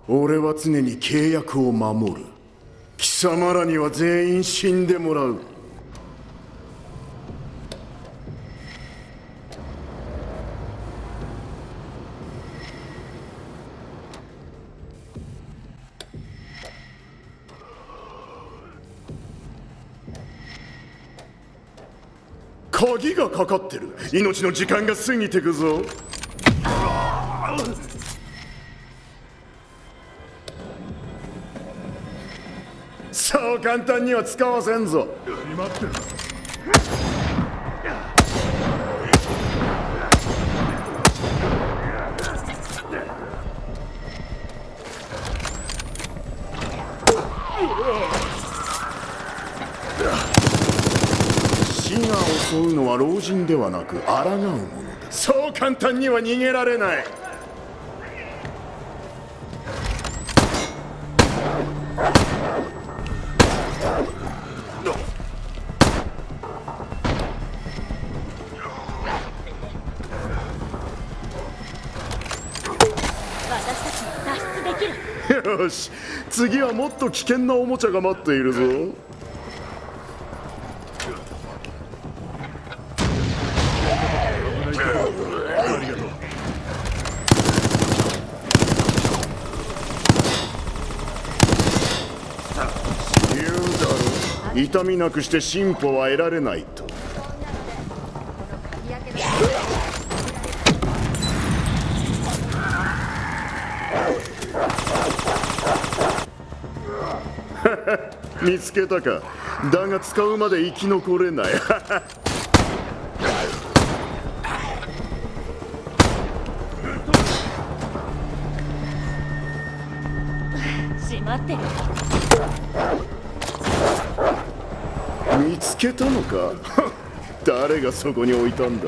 俺は常に契約を守る。貴様らには全員死んでもらう。鍵がかかってる。命の時間が過ぎてくぞ。そう簡単には使わせんぞ。待ってる。死が襲うのは老人ではなく抗うものだ。そう簡単には逃げられない。よし、次はもっと危険なおもちゃが待っているぞ。言うだろ、痛みなくして進歩は得られないと。見つけたか。だが使うまで生き残れない。 しまってる。 見つけたのか。誰がそこに置いたんだ。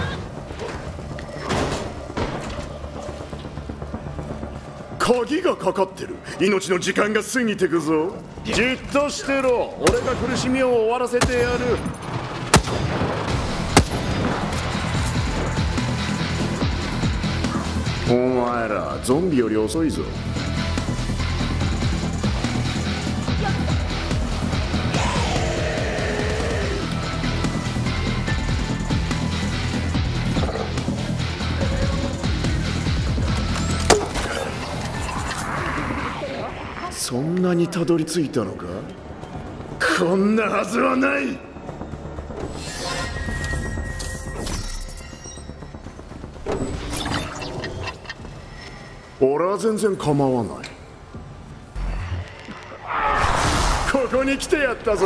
鍵がかかってる。命の時間が過ぎてくぞ。じっとしてろ。俺が苦しみを終わらせてやる。お前らゾンビより遅いぞ。そんなにたどり着いたのか。こんなはずはない。俺は全然構わない。ここに来てやったぞ。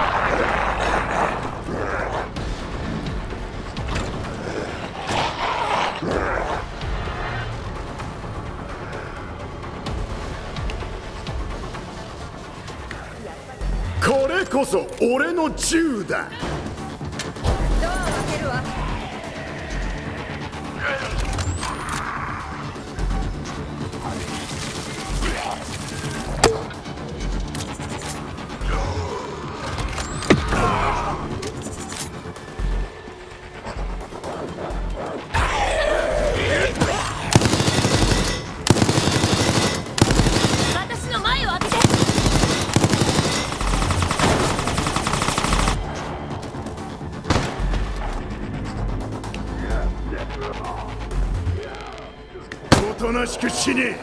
これこそ俺の銃だ。 ドアを開けるわ。私の前を開けて。 おとなしく死ね。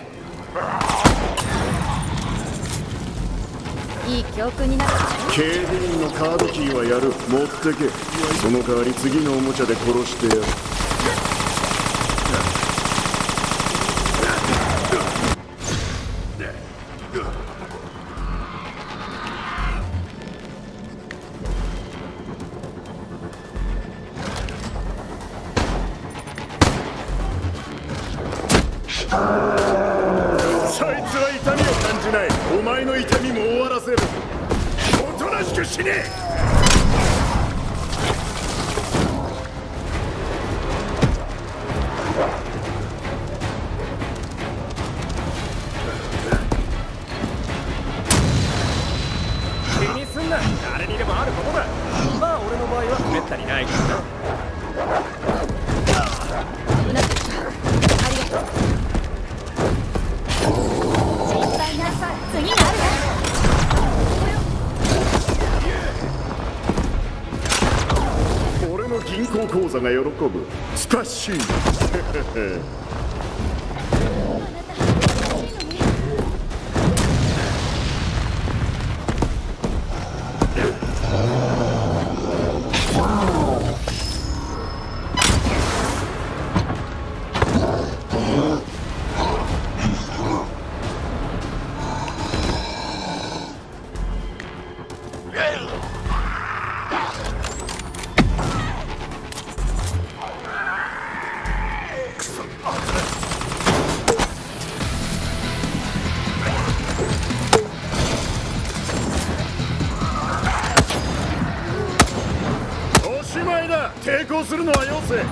いい教訓になる。 警備員のカードキーはやる。持ってけ。その代わり次のおもちゃで殺してやる。そいつは痛みを感じない。お前の痛みも終わらせる。おとなしく死ね。 気にすんな。誰にでもあることだ。まあ俺の場合はめったにないからな。 うなずきありがとう。 いなさい。次があるわ。 俺の銀行口座が喜ぶスタッシュ抵抗するのはよせ。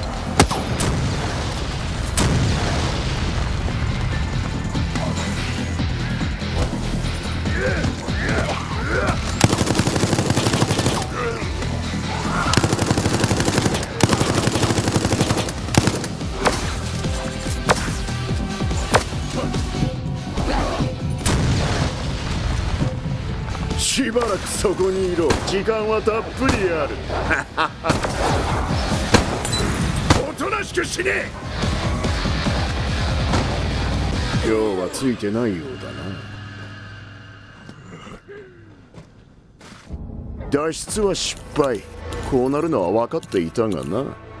しばらくそこにいろ。時間はたっぷりある。おとなしく死ね。今日はついてないようだな。脱出は失敗。こうなるのは分かっていたがな。